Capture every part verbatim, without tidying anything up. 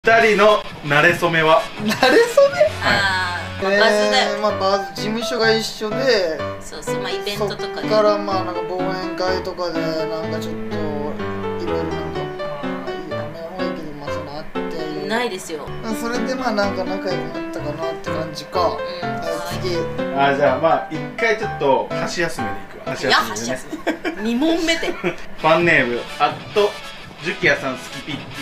二人の馴れ初めは慣れ初め。 ああ、まあ、 えーバズだよ。 まあバズ、事務所が一緒で、 そうそう、まあイベントとかで。 そっからまあなんか忘年会とかでなんかちょっといろいろなんかまあいいやめほいけどまあそのあってないですよ。 それでまあなんか仲良くなったかなって感じか。 うん。 あ次。 あ、じゃあまあ一回ちょっと箸休めでいくわ。箸いや、 休めでね。 二問目で。 ファンネームアットジュキヤさんスキピッチ。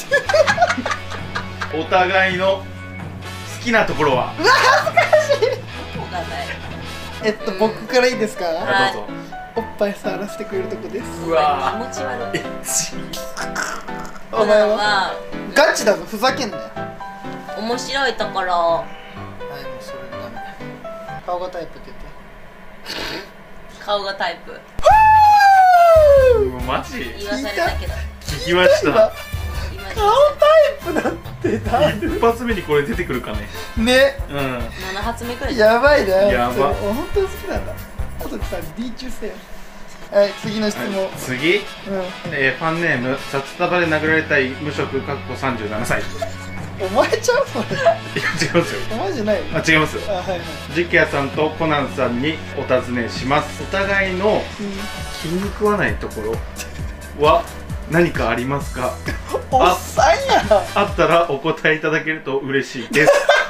お互いの好きなところは。 うわ恥ずかしい。 どこがだよ。 えっと僕からいいですか。 あ、どうぞ。 おっぱい触らせてくれるとこです。 うわ気持ち悪い。 お前ははガチだぞ、ふざけんなよ。 面白いところ。 はい、もうそれダメ。顔がタイプって言って。 顔がタイプ。 もうマジ言わされたけど。 聞きました今顔タイプだってだ一発目にこれ出てくるかね。 ね。 うん。 七発目くらい。 やばいね。 やばそれ本当に好きなんだ。あとさ、D 中せよ。はい、次の質問。 はい、次、 うん。 えー、ファンネーム札束で殴られたい無職かっこさんじゅうななさい。いお前ちゃうそれ。 や違いますよ。 お前じゃない。 あ、違います。 あ、はいはい。 ジュキヤさんとコナンさんにお尋ねします。お互いの気に食わないところは何かありますか？ おっさんや。 あったらお答えいただけると嬉しいです。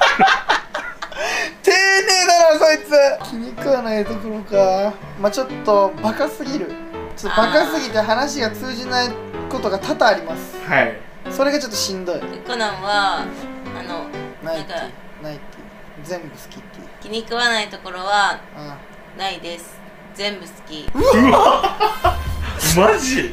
丁寧だなそいつ。気に食わないところか。まあちょっとバカすぎる。ちょっとバカすぎて話が通じないことが多々あります。 はい。 それがちょっとしんどい。 コナンはあのないってなんかないって全部好きって。 気に食わないところはあないです。全部好き。 マジ？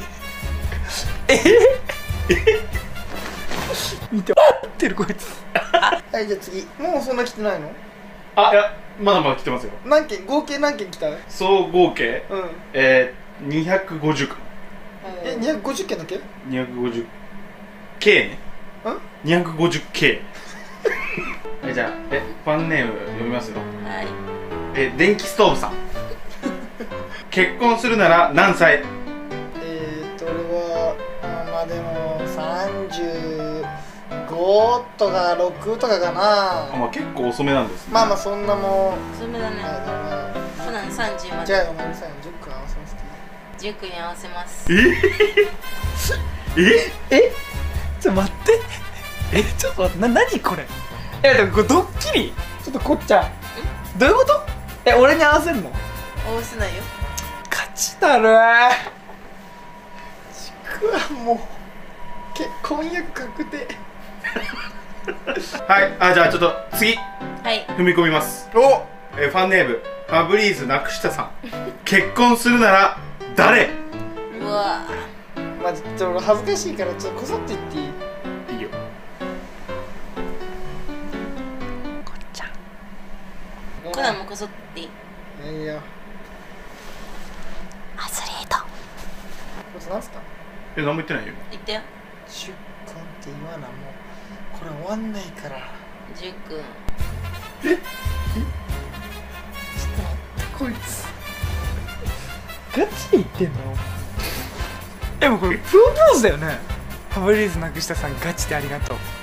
見てってるこいつ。はい、じゃあ次。もうそんな来てないの？ あ、いや、まだまだ来てますよ。 何件合計何件来た？うん。 総合計、えー、にひゃくごじゅうか。 え、にひゃくごじゅっ件だっけ？ にひゃくごじゅうケー ね。 ん？ にひゃくごじゅうケー。え、じゃあ、え、ファンネーム読みますよ。 はい。 え、電気ストーブさん。結婚するなら何歳？ えーっと俺はあまあでもさんじゅうごとかろくとかかあ、 な。 まあ結構遅めなんですね。 まあまあそんなもん。 それだね。コナンさんじゅうまで。 じゃあお前さんじゅっくん合わせますじゅっくんに合わせます。 えええ？ちょっと待って。え、ちょっとな、なにこれ？え、でもこれドッキリ？ちょっとこっちゃんどういうこと？え、俺に合わせるの？ 合わせないよ。 勝ちだろ。ちくわもう結婚約確定。 はい、あ、じゃあちょっと次はい。 踏み込みます。 お、 えー、ファンネームファブリーズなくしたさん。結婚するなら誰？ うわまあちょっと俺恥ずかしいからちょっとこそって言っていい？ いいよ。 こっちゃん。 コナンもこそっていい。 いいよ。 アスリート。 こいつなんすか？ え、何も言ってないよ。 言ったよ。 じゅっくんって言わな、もうこれ終わんないから。 じゅっくん。 ちょっと待ってこいつガチで言ってんの？え、もうこれプロポーズだよね。ファブリーズなくしたさんガチでありがとう。